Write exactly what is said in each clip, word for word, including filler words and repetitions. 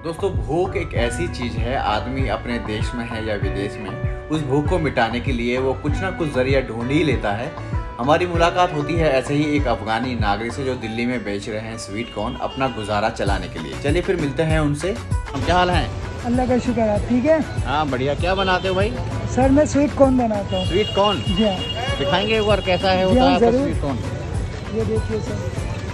दोस्तों, भूख एक ऐसी चीज़ है, आदमी अपने देश में है या विदेश में, उस भूख को मिटाने के लिए वो कुछ ना कुछ जरिया ढूंढ ही लेता है। हमारी मुलाकात होती है ऐसे ही एक अफगानी नागरिक से जो दिल्ली में बेच रहे हैं स्वीट कॉर्न अपना गुजारा चलाने के लिए। चलिए फिर मिलते हैं उनसे। हम क्या हाल हैं? अल्लाह का शुक्र है, ठीक है। हाँ बढ़िया। क्या बनाते हो भाई? सर मैं स्वीट कॉर्न बनाता हूँ। Sweet corn? जी हाँ। दिखाएंगे एक बार कैसा है होता है आपका स्वीट कॉर्न? ये देखिए सर,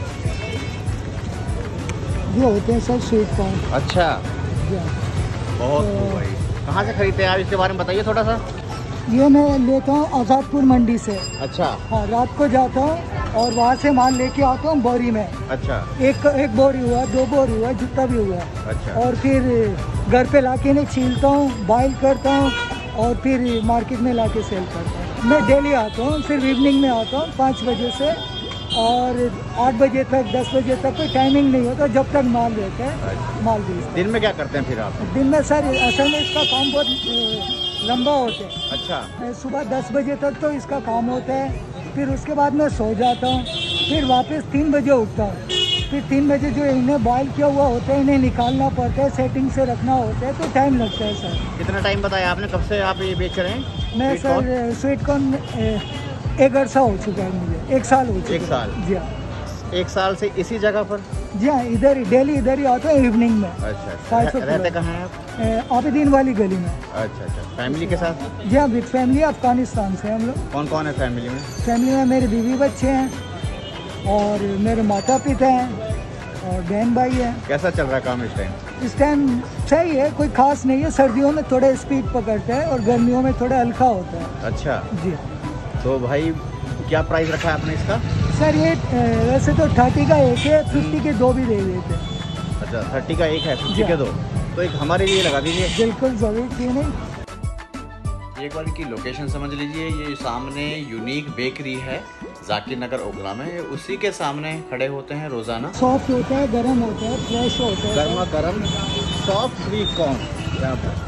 ये होते हैं सर स्वीट कॉर्न। अच्छा, बहुत तो, भाई कहाँ से खरीदते हैं आप, इसके बारे में बताइए थोड़ा सा। ये मैं लेता हूँ आज़ादपुर मंडी से। अच्छा। हाँ, रात को जाता हूँ और वहाँ से माल लेके आता हूँ बोरी में। अच्छा। एक एक बोरी हुआ, दो बोरी हुआ, जितना भी हुआ। अच्छा। और फिर घर पे लाके नहीं छीलता हूँ, बॉइल करता हूँ और फिर मार्केट में लाके सेल करता हूँ। मैं डेली आता हूँ, सिर्फ इवनिंग में आता हूँ पाँच बजे से और आठ बजे तक, दस बजे तक कोई टाइमिंग नहीं होता, जब तक माल रहता है। अच्छा। माल बेचते। दिन में क्या करते हैं फिर आप? दिन में सर असल में इसका काम बहुत लंबा होता है। अच्छा। सुबह दस बजे तक तो इसका काम होता है, फिर उसके बाद मैं सो जाता हूँ, फिर वापस तीन बजे उठता हूँ। फिर तीन बजे जो इन्हें बॉयल किया हुआ होता है इन्हें निकालना पड़ता है, सेटिंग से रखना होता है, तो टाइम लगता है सर। कितना टाइम बताया आपने, कब से आप ये बेच रहे हैं? मैं सर स्वीट कॉर्न एक अरसा हो चुका है मुझे, एक साल हो चुका है। एक साल? जी हाँ। एक साल से इसी जगह पर? जी हाँ, इधर ही डेली इधर ही आता है इवनिंग में। अच्छा। रह, रहते कहाँ हैं आप? आबिदीन वाली गली में। अच्छा अच्छा। फैमिली के साथ? जी हाँ, विद फैमिली। अफगानिस्तान से हम लोग। कौन कौन है फैमिली में? फैमिली में मेरे बीवी बच्चे हैं और मेरे माता पिता हैं और बहन भाई है। कैसा चल रहा है काम इस टाइम? इस टाइम सही है, कोई खास नहीं है। सर्दियों में थोड़ा स्पीड पकड़ता है और गर्मियों में थोड़ा हल्का होता है। अच्छा जी। तो भाई क्या प्राइस रखा है आपने इसका? सर ये वैसे तो थर्टी का एक है, फिफ्टी के दो भी दे देते हैं। अच्छा, थर्टी का एक है, फिफ्टी के दो। तो एक हमारे लिए लगा दीजिए। बिल्कुल जरूर, क्यों नहीं। एक बार की लोकेशन समझ लीजिए, ये सामने यूनिक बेकरी है जाकिर नगर ओखला में, उसी के सामने खड़े होते हैं रोजाना। सॉफ्ट होता है, गर्म होता है, फ्रेश होता है, गर्मा गर्म सॉफ्ट स्वीट कॉर्न, यहाँ पर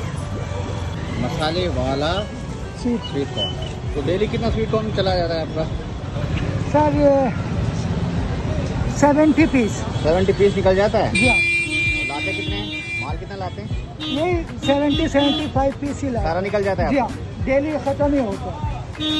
मसाले वाला स्वीट स्वीट कॉर्न। तो डेली कितना स्वीट कॉर्न चला जा रहा है आपका? Sir seventy piece. Seventy piece निकल जाता है? जी हाँ। लाते कितने हैं, माल कितना लाते हैं? यही सेवेंटी सेवेंटी फाइव पीस ही लाते। सारा निकल जाता है? जी हाँ, डेली खत्म ही होता है।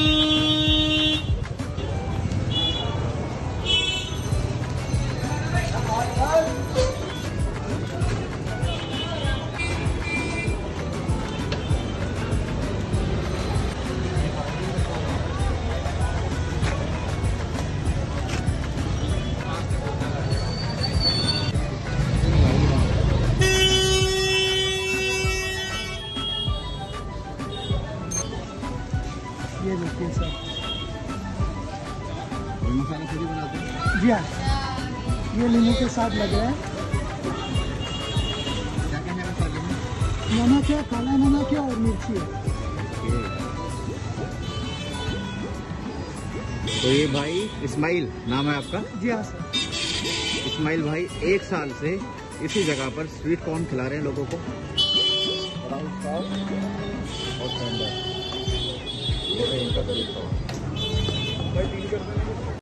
ये देखिए सर, मसाला खुद ही बनाते हैं? जी हाँ, ये लीमू के साथ लग रहा है। क्या क्या है मसाले में? नमक है, काला नमक है और मिर्ची है। तो ये भाई इस्माइल नाम है आपका? जी हाँ सर। इस्माइल भाई एक साल से इसी जगह पर स्वीट कॉर्न खिला रहे हैं लोगों को। और